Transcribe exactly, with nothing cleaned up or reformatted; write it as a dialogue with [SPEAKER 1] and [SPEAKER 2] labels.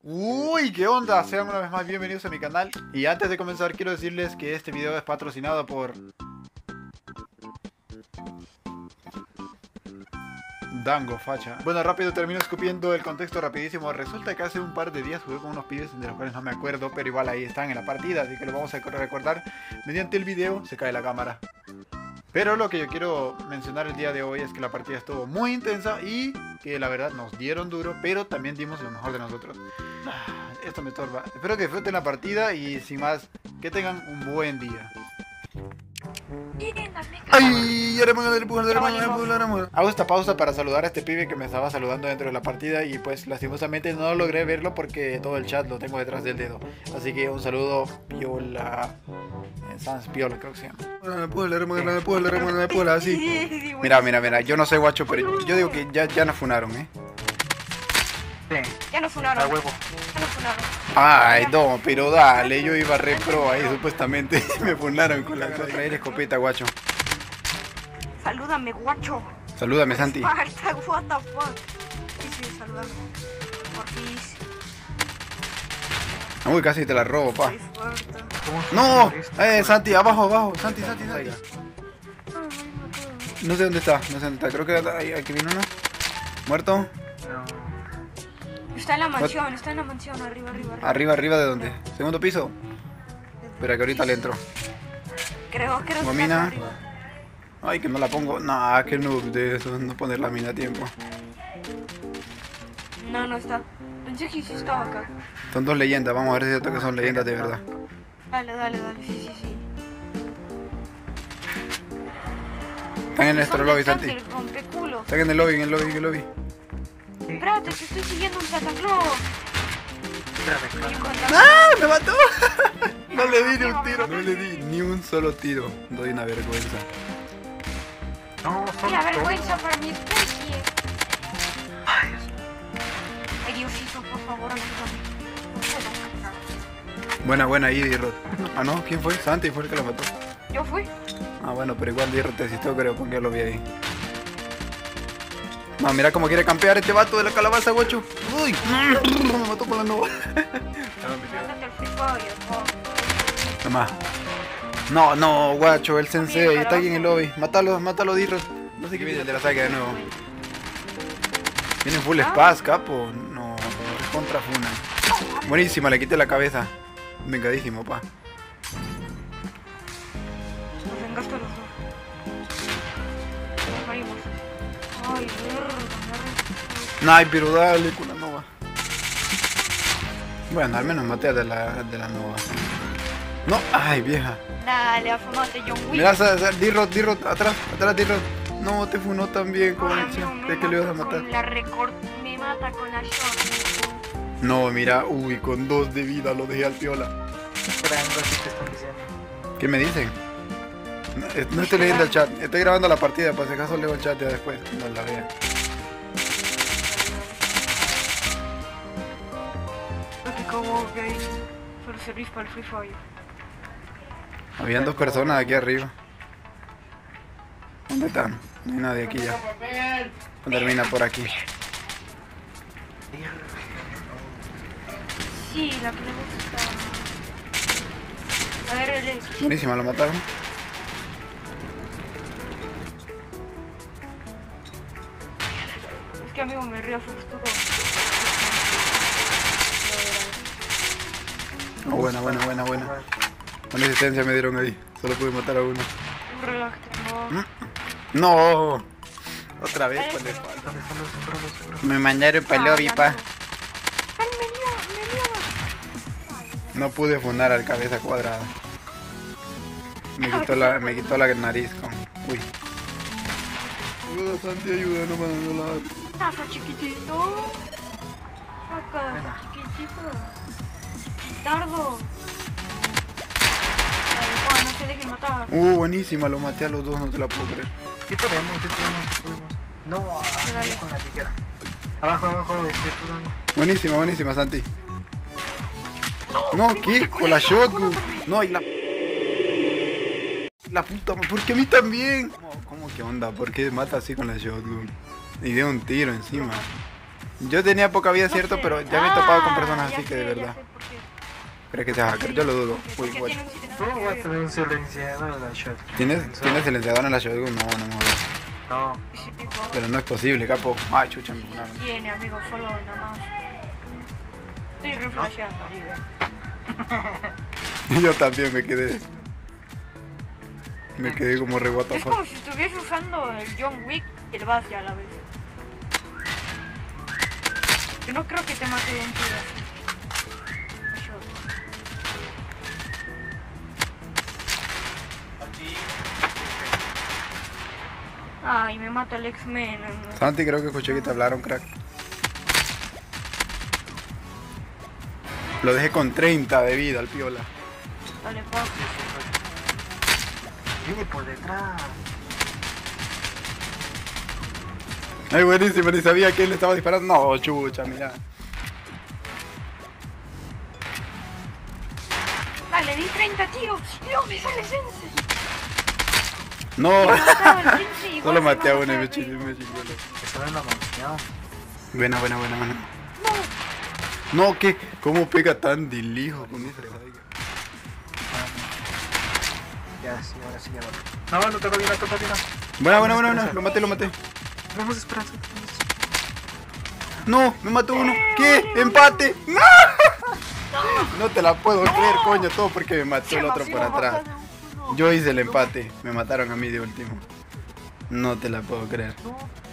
[SPEAKER 1] Uy, ¿qué onda? Sean una vez más bienvenidos a mi canal. Y antes de comenzar quiero decirles que este video es patrocinado por Dango Facha. Bueno, rápido termino escupiendo el contexto rapidísimo. Resulta que hace un par de días jugué con unos pibes de los cuales no me acuerdo, pero igual ahí están en la partida, así que lo vamos a recordar mediante el video. Se cae la cámara. Pero lo que yo quiero mencionar el día de hoy es que la partida estuvo muy intensa y que la verdad nos dieron duro, pero también dimos lo mejor de nosotros. Ah, esto me estorba. Espero que disfruten la partida y sin más, que tengan un buen día. ¡Ay! Hago esta pausa para saludar a este pibe que me estaba saludando dentro de la partida y pues lastimosamente no logré verlo porque todo el chat lo tengo detrás del dedo. Así que un saludo, Piola. Sans Piola creo que se llama. No me puedo leer, no me puedo leer, no me puedo leer así. Mira, mira, mira, yo no soy guacho, pero yo digo que ya, ya nos funaron, ¿eh?
[SPEAKER 2] Sí. Ya nos funaron. A huevo. Ya nos funaron.
[SPEAKER 1] Ay, no, pero dale, yo iba re pro ahí supuestamente. Me funaron con la traer escopeta, guacho.
[SPEAKER 2] Salúdame, guacho.
[SPEAKER 1] Salúdame, Santi.
[SPEAKER 2] Falta, what the fuck. Sí, sí, salúdame. Porfis.
[SPEAKER 1] Uy, casi te la robo, pa. No, eh, Santi, abajo, abajo. Santi, Santi, Santi. No sé dónde está, no sé dónde está. Creo que ahí, aquí vino uno. ¿Muerto?
[SPEAKER 2] Está en la mansión, está en la mansión, arriba, arriba, arriba.
[SPEAKER 1] Arriba, arriba, ¿de dónde? ¿Segundo piso? Espera que ahorita le entro.
[SPEAKER 2] Creo, creo que
[SPEAKER 1] mina.
[SPEAKER 2] está arriba.
[SPEAKER 1] Ay, que no la pongo. Nah, que noob de eso, no poner la mina a tiempo.
[SPEAKER 2] No, no está. Pensé que sí estaba acá.
[SPEAKER 1] Son dos leyendas, vamos a ver si es cierto que son leyendas de verdad.
[SPEAKER 2] Dale, dale, dale, sí, sí, sí.
[SPEAKER 1] Están en nuestro lobby, Santi.
[SPEAKER 2] Rompeculo.
[SPEAKER 1] Están en el lobby, en el lobby, en el lobby.
[SPEAKER 2] Espérate, te estoy siguiendo un Santa Claus.
[SPEAKER 1] ¡Ah! ¡Me mató! No le di ni un tiro, no le di ni un solo tiro. Doy una vergüenza.
[SPEAKER 2] No, la vergüenza para mi especie. Ay, Diosito, por favor, ayúdame.
[SPEAKER 1] Buena, buena ahí, D-Rod. Ah, no, ¿quién fue? Santi fue el que lo mató.
[SPEAKER 2] Yo fui.
[SPEAKER 1] Ah, bueno, pero igual D-Rod te asistió, creo, porque yo lo vi ahí. No, mira cómo quiere campear este vato de la calabaza, guacho. Uy, me mató con la nova. Nomás. No, no, guacho, el sensei está aquí en el lobby. Mátalo, mátalo, D-Rod. No sé qué viene de la saga de nuevo. Vienen full spaz, capo. No, contra funa. Buenísima, le quité la cabeza. Vengadísimo, pa.
[SPEAKER 2] Nos vengaste los dos. Nos morimos. Ay, verga.
[SPEAKER 1] Ay, pero dale con la nova. Bueno, al menos maté a de la, de la nova. No, ay, vieja.
[SPEAKER 2] Dale, afamate, John Wick.
[SPEAKER 1] Mira, D-Rod, D-Rod, atrás, atrás, D-Rod. No, te funó también con la acción. ¿De que le ibas a matar?
[SPEAKER 2] La record me mata con la shot.
[SPEAKER 1] No, mira, uy, con dos de vida lo dejé al piola. ¿Qué me dicen? No, no estoy leyendo el chat, estoy grabando la partida, por si acaso leo el chat ya después, no la vea.
[SPEAKER 2] Ok, como gay. Solo servís para el Free Fire.
[SPEAKER 1] Habían dos personas aquí arriba. ¿Dónde están? No hay nadie aquí ya. Termina por aquí.
[SPEAKER 2] Sí, la pregunta está... A ver, el X.
[SPEAKER 1] Buenísima, lo mataron.
[SPEAKER 2] Es que amigo me río frustrado.
[SPEAKER 1] Oh, buena, buena, buena, buena. Buena asistencia me dieron ahí. Solo pude matar a uno.
[SPEAKER 2] Relájate, no.
[SPEAKER 1] No. Otra vez, pues le falta. Me mandaron para el lobby, pa. No pude funar al cabeza cuadrada. Me quitó la, me quitó la nariz con... Uy. Ayuda, Santi, ayuda, no me no la...
[SPEAKER 2] Acá, chiquitito. Acá, chiquitito. Tardo. Ay, no se dejen matar.
[SPEAKER 1] Uh, buenísima, lo maté a los dos, no te la puedo creer.
[SPEAKER 3] ¿Qué podemos? ¿Qué podemos? No, ahí con la tijera. Abajo, abajo, este,
[SPEAKER 1] buenísima, buenísima, Santi. No, ¿qué? Con la shotgun. No, y la... La puta, ¿por qué a mí también? ¿Cómo, cómo qué onda? ¿Por qué mata así con la shotgun? Y de un tiro encima. Yo tenía poca vida,
[SPEAKER 2] No
[SPEAKER 1] cierto,
[SPEAKER 2] sé.
[SPEAKER 1] pero ya me he topado con
[SPEAKER 2] Ah,
[SPEAKER 1] personas
[SPEAKER 2] ya
[SPEAKER 1] así que
[SPEAKER 2] sé,
[SPEAKER 1] de
[SPEAKER 2] ya
[SPEAKER 1] verdad.
[SPEAKER 2] sé por qué.
[SPEAKER 1] ¿Crees que sea hacker? Yo lo dudo.
[SPEAKER 2] Porque-
[SPEAKER 1] Uy,
[SPEAKER 2] porque
[SPEAKER 1] bueno.
[SPEAKER 2] tiene un siete
[SPEAKER 3] ¿Cómo
[SPEAKER 2] nueve
[SPEAKER 3] va a
[SPEAKER 2] que
[SPEAKER 3] tener un silenciador en la shot?
[SPEAKER 1] ¿Tienes, ¿Tienes silenciador en la shotgun? No, no me jodas.
[SPEAKER 3] No.
[SPEAKER 2] ver. Sí, tipo,
[SPEAKER 1] Pero no es posible, capo. Ay, chucha, me funaron.
[SPEAKER 2] tiene, amigo, solo nada más. Estoy reflasheando, amigo.
[SPEAKER 1] Yo también me quedé. Me quedé como re what the
[SPEAKER 2] Es
[SPEAKER 1] fuck.
[SPEAKER 2] como si estuviese usando el John Wick y el Bass ya a la vez. Yo no creo que te mate de un tiro así. Shot. Ay, me mata el X-Men.
[SPEAKER 1] Santi, creo que escuché que te hablaron, crack. Lo dejé con treinta de vida al piola.
[SPEAKER 2] Dale, papi.
[SPEAKER 3] Viene por detrás.
[SPEAKER 1] Ay, buenísimo, ni sabía que él le estaba disparando. No, chucha, mira.
[SPEAKER 2] Dale, di treinta tiros. No, me sale Sense.
[SPEAKER 1] No,
[SPEAKER 2] Mataba el Sense y igual
[SPEAKER 1] solo
[SPEAKER 2] se
[SPEAKER 1] maté a
[SPEAKER 2] iba
[SPEAKER 1] uno y me
[SPEAKER 2] matar,
[SPEAKER 1] chingó, me chingó.
[SPEAKER 3] Está en la mansión.
[SPEAKER 1] Buena, buena, buena, buena. No, ¿qué? ¿Cómo pega tan del hijo con esa saiga?
[SPEAKER 3] Ya, sí, ahora sí ya va. No, no te bien, no te bien.
[SPEAKER 1] Buena, buena, buena, buena. Lo maté, lo maté.
[SPEAKER 3] Vamos a esperanza.
[SPEAKER 1] No, me mató uno. ¿Qué? ¡Empate! ¡No! No te la puedo creer, coño, todo porque me mató el otro por atrás. Yo hice el empate, me mataron a mí de último. No te la puedo creer.
[SPEAKER 3] No,